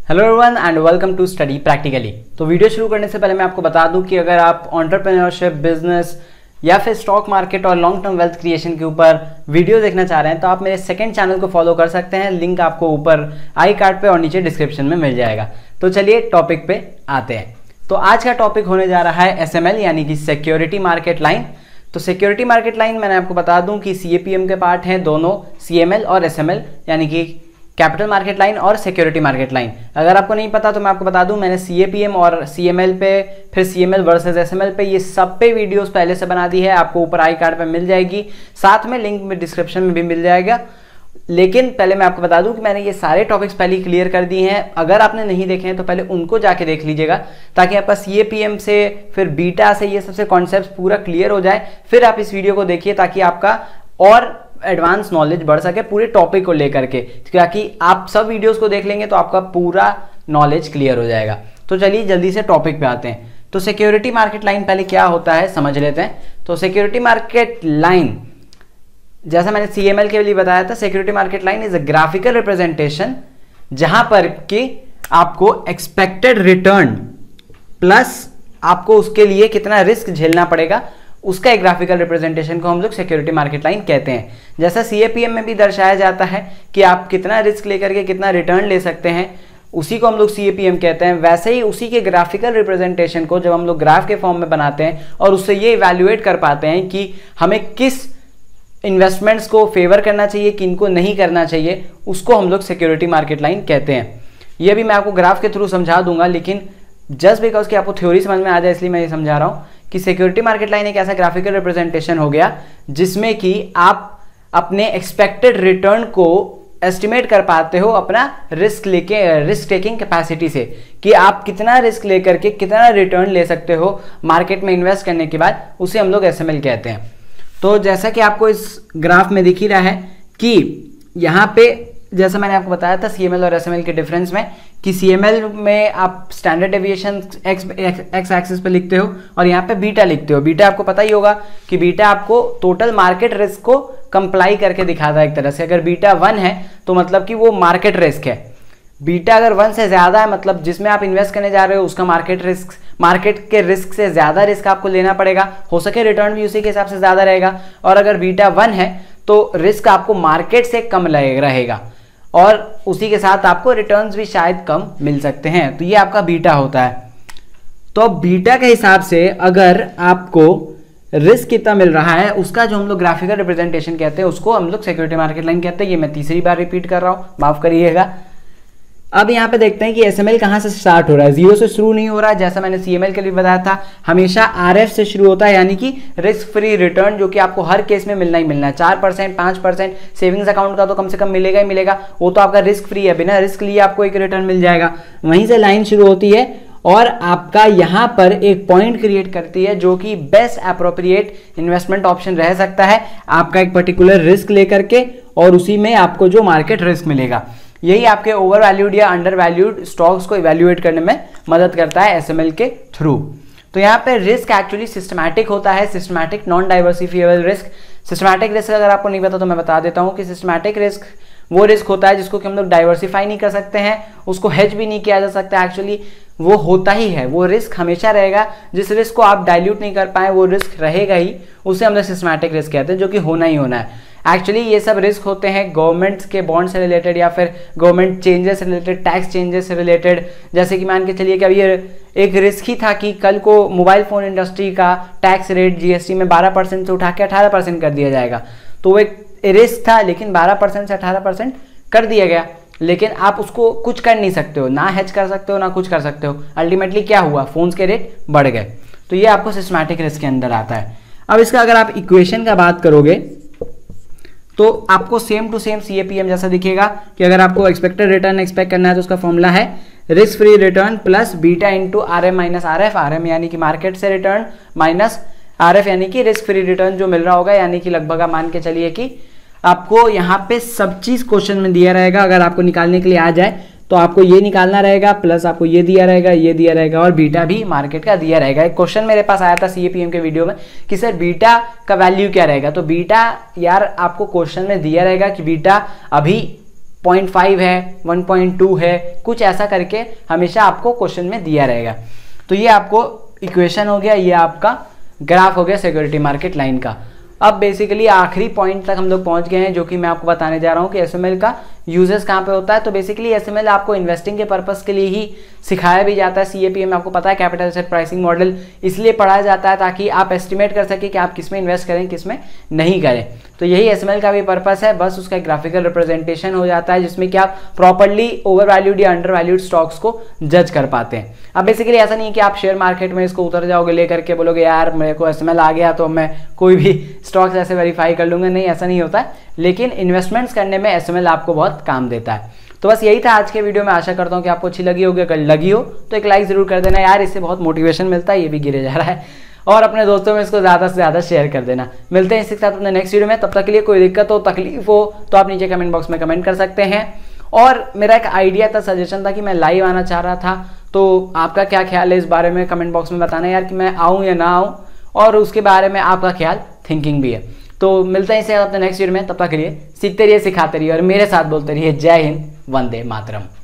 Hello everyone and welcome to study practically. तो वीडियो शुरू करने से पहले मैं आपको बता दूं कि अगर आप एंटरप्रेन्योरशिप, बिजनेस या फिर स्टॉक मार्केट और लॉन्ग टर्म वेल्थ क्रिएशन के ऊपर वीडियो देखना चाह रहे हैं तो आप मेरे सेकंड चैनल को फॉलो कर सकते हैं। लिंक आपको ऊपर आई कार्ड पे और नीचे डिस्क्रिप्शन में मिल जाएगा। तो चलिए टॉपिक पे आते हैं। तो आज का टॉपिक होने जा रहा है SML यानी कि सिक्योरिटी मार्केट लाइन। तो सिक्योरिटी मार्केट लाइन मैंने आपको बता दूं कि CAPM के पार्ट हैं दोनों, CML और SML यानी कि कैपिटल मार्केट लाइन और सिक्योरिटी मार्केट लाइन। अगर आपको नहीं पता तो मैं आपको बता दूं, मैंने CAPM और CML पे, फिर CML वर्सेस SML पे, ये सब पे वीडियोस पहले से बना दी है। आपको ऊपर आई कार्ड पे मिल जाएगी, साथ में लिंक में डिस्क्रिप्शन में भी मिल जाएगा। लेकिन पहले मैं आपको बता दूं कि मैंने ये सारे टॉपिक्स पहले क्लियर कर दिए हैं। अगर आपने नहीं देखे हैं तो पहले उनको जाके देख लीजिएगा ताकि आपका CAPM से फिर बीटा से ये सबसे कॉन्सेप्ट पूरा क्लियर हो जाए। फिर आप इस वीडियो को देखिए ताकि आपका और एडवांस नॉलेज बढ़ सके पूरे टॉपिक को लेकर के, ताकि आप सब वीडियोस को देख लेंगे तो आपका पूरा नॉलेज क्लियर हो जाएगा। तो चलिए जल्दी से टॉपिक पे आते हैं। तो सिक्योरिटी मार्केट लाइन पहले क्या होता है समझ लेते हैं। तो सिक्योरिटी मार्केट लाइन, जैसा मैंने CML के लिए बताया था, security market line is a graphical representation जहां पर कि आपको एक्सपेक्टेड रिटर्न प्लस आपको उसके लिए कितना रिस्क झेलना पड़ेगा, उसका एक ग्राफिकल रिप्रेजेंटेशन को हम लोग सिक्योरिटी मार्केट लाइन कहते हैं। जैसा CAPM में भी दर्शाया जाता है कि आप कितना रिस्क लेकर के कितना रिटर्न ले सकते हैं, उसी को हम लोग CAPM कहते हैं। वैसे ही उसी के ग्राफिकल रिप्रेजेंटेशन को जब हम लोग ग्राफ के फॉर्म में बनाते हैं और उससे ये इवैल्यूएट कर पाते हैं कि हमें किस इन्वेस्टमेंट्स को फेवर करना चाहिए, किनको नहीं करना चाहिए, उसको हम लोग सिक्योरिटी मार्केट लाइन कहते हैं। ये भी मैं आपको ग्राफ के थ्रू समझा दूंगा, लेकिन जस्ट बिकॉज कि आपको थ्योरी समझ में आ जाए इसलिए मैं ये समझा रहा हूँ कि सिक्योरिटी मार्केट लाइन एक ऐसा ग्राफिकल रिप्रेजेंटेशन हो गया जिसमें कि आप अपने एक्सपेक्टेड रिटर्न को एस्टिमेट कर पाते हो अपना रिस्क टेकिंग कैपेसिटी से, कि आप कितना रिस्क लेकर के कितना रिटर्न ले सकते हो मार्केट में इन्वेस्ट करने के बाद, उसे हम लोग SML कहते हैं। तो जैसा कि आपको इस ग्राफ में दिख ही रहा है कि यहाँ पे जैसा मैंने आपको बताया था CML और SML के डिफरेंस में, कि CML में आप स्टैंडर्ड डेविएशन एक्स एक्सिस पे लिखते हो और यहाँ पे बीटा लिखते हो। बीटा आपको पता ही होगा कि बीटा आपको टोटल मार्केट रिस्क को कंप्लाई करके दिखाता है एक तरह से। अगर बीटा 1 है तो मतलब कि वो मार्केट रिस्क है। बीटा अगर 1 से ज्यादा है मतलब जिसमें आप इन्वेस्ट करने जा रहे हो उसका मार्केट के रिस्क से ज्यादा रिस्क आपको लेना पड़ेगा, हो सके रिटर्न भी उसी के हिसाब से ज्यादा रहेगा। और अगर बीटा 1 है तो रिस्क आपको मार्केट से कम रहेगा और उसी के साथ आपको रिटर्न्स भी शायद कम मिल सकते हैं। तो ये आपका बीटा होता है। तो बीटा के हिसाब से अगर आपको रिस्क कितना मिल रहा है उसका जो हम लोग ग्राफिकल रिप्रेजेंटेशन कहते हैं उसको हम लोग सिक्योरिटी मार्केट लाइन कहते हैं। ये मैं तीसरी बार रिपीट कर रहा हूं, माफ करिएगा। अब यहाँ पे देखते हैं कि SML कहाँ से स्टार्ट हो रहा है। 0 से शुरू नहीं हो रहा है जैसा मैंने CML के लिए बताया था, हमेशा RF से शुरू होता है, यानी कि रिस्क फ्री रिटर्न, जो कि आपको हर केस में मिलना ही मिलना है। 4%, 5% सेविंग्स अकाउंट का तो कम से कम मिलेगा ही मिलेगा, वो तो आपका रिस्क फ्री है, बिना रिस्क लिए आपको एक रिटर्न मिल जाएगा। वहीं से लाइन शुरू होती है और आपका यहाँ पर एक पॉइंट क्रिएट करती है जो कि बेस्ट अप्रोप्रिएट इन्वेस्टमेंट ऑप्शन रह सकता है आपका एक पर्टिकुलर रिस्क लेकर के, और उसी में आपको जो मार्केट रिस्क मिलेगा यही आपके ओवर वैल्यूड या अंडर वैल्यूड स्टॉक्स को इवैल्यूएट करने में मदद करता है SML के थ्रू। तो यहाँ पे रिस्क एक्चुअली सिस्टमैटिक होता है, systematic non diversifiable risk. Systematic risk अगर आपको नहीं पता तो मैं बता देता हूँ कि सिस्टमैटिक रिस्क वो रिस्क होता है जिसको कि हम लोग डाइवर्सिफाई नहीं कर सकते हैं, उसको हेज भी नहीं किया जा सकता। एक्चुअली वो होता ही है, वो रिस्क हमेशा रहेगा। जिस रिस्क को आप डाइल्यूट नहीं कर पाए वो रिस्क रहेगा ही, उसे हम लोग सिस्टमैटिक रिस्क कहते हैं, जो कि होना ही होना है। एक्चुअली ये सब रिस्क होते हैं गवर्नमेंट के बॉन्ड से रिलेटेड या फिर गवर्नमेंट चेंजेस से रिलेटेड, टैक्स चेंजेस से रिलेटेड। जैसे कि मान के चलिए कि अभी एक रिस्क ही था कि कल को मोबाइल फोन इंडस्ट्री का टैक्स रेट GST में 12% से उठा के 18% कर दिया जाएगा। तो वो एक रिस्क था, लेकिन 12% से 18% कर दिया गया, लेकिन आप उसको कुछ कर नहीं सकते हो, ना हेज कर सकते हो ना कुछ कर सकते हो। अल्टीमेटली क्या हुआ, फोन्स के रेट बढ़ गए। तो ये आपको सिस्टमैटिक रिस्क के अंदर आता है। अब इसका अगर आप इक्वेशन का बात करोगे तो आपको सेम टू सेम CAPM जैसा दिखेगा कि अगर आपको एक्सपेक्टेड रिटर्न एक्सपेक्ट करना है तो उसका फॉर्मूला है risk free return plus beta into RM minus RF। RM यानी कि मार्केट से रिटर्न माइनस RF यानी कि रिस्क फ्री रिटर्न जो मिल रहा होगा, यानी कि लगभग आप मान के चलिए कि आपको यहाँ पे सब चीज क्वेश्चन में दिया रहेगा। अगर आपको निकालने के लिए आ जाए तो आपको ये निकालना रहेगा, प्लस आपको ये दिया रहेगा, ये दिया रहेगा, और बीटा भी मार्केट का दिया रहेगा। एक क्वेश्चन मेरे पास आया था CAPM के वीडियो में कि सर बीटा का वैल्यू क्या रहेगा, तो बीटा यार आपको क्वेश्चन में दिया रहेगा कि बीटा अभी 0.5 है, 1.2 है, कुछ ऐसा करके हमेशा आपको क्वेश्चन में दिया रहेगा। तो ये आपको इक्वेशन हो गया, ये आपका ग्राफ हो गया सिक्योरिटी मार्केट लाइन का। अब बेसिकली आखिरी पॉइंट तक हम लोग पहुंच गए हैं, जो कि मैं आपको बताने जा रहा हूं कि एसएमएल का यूजेस कहां पे होता है। तो बेसिकली एसएमएल आपको इन्वेस्टिंग के पर्पस के लिए ही सिखाया भी जाता है। सीएपीएम आपको पता है, कैपिटल एसेट प्राइसिंग मॉडल, इसलिए पढ़ाया जाता है ताकि आप एस्टिमेट कर सके कि आप किस में इन्वेस्ट करें, किस में नहीं करें। तो यही एसएमएल का भी पर्पस है, बस उसका ग्राफिकल रिप्रेजेंटेशन हो जाता है जिसमें कि आप प्रॉपर्ली ओवर वैल्यूड या अंडर वैल्यूड स्टॉक्स को जज कर पाते हैं। अब बेसिकली ऐसा नहीं है कि आप शेयर मार्केट में इसको उतर जाओगे लेकर के बोलोगे यार मेरे को एसएमएल आ गया तो मैं कोई भी स्टॉक्स ऐसे वेरीफाई कर लूंगा, नहीं ऐसा नहीं होता है। लेकिन इन्वेस्टमेंट्स करने में एसएमएल आपको बहुत काम देता है। तो बस यही था आज के वीडियो में, आशा करता हूँ कि आपको अच्छी लगी होगी। अगर लगी हो तो एक लाइक जरूर कर देना यार, इससे बहुत मोटिवेशन मिलता है। ये भी गिरे जा रहा है, और अपने दोस्तों में इसको ज़्यादा से ज़्यादा शेयर कर देना। मिलते हैं इसके साथ अपने नेक्स्ट वीडियो में। तब तक के लिए कोई दिक्कत हो, तकलीफ हो तो आप नीचे कमेंट बॉक्स में कमेंट कर सकते हैं। और मेरा एक आइडिया था, सजेशन था कि मैं लाइव आना चाह रहा था, तो आपका क्या ख्याल है इस बारे में कमेंट बॉक्स में बताना यार कि मैं आऊँ या ना आऊँ, और उसके बारे में आपका ख्याल, थिंकिंग भी है। तो मिलते हैं इससे अपने नेक्स्ट वीडियो में। तब तक के लिए सीखते रहिए, सिखाते रहिए और मेरे साथ बोलते रहिए जय हिंद, वंदे मातरम।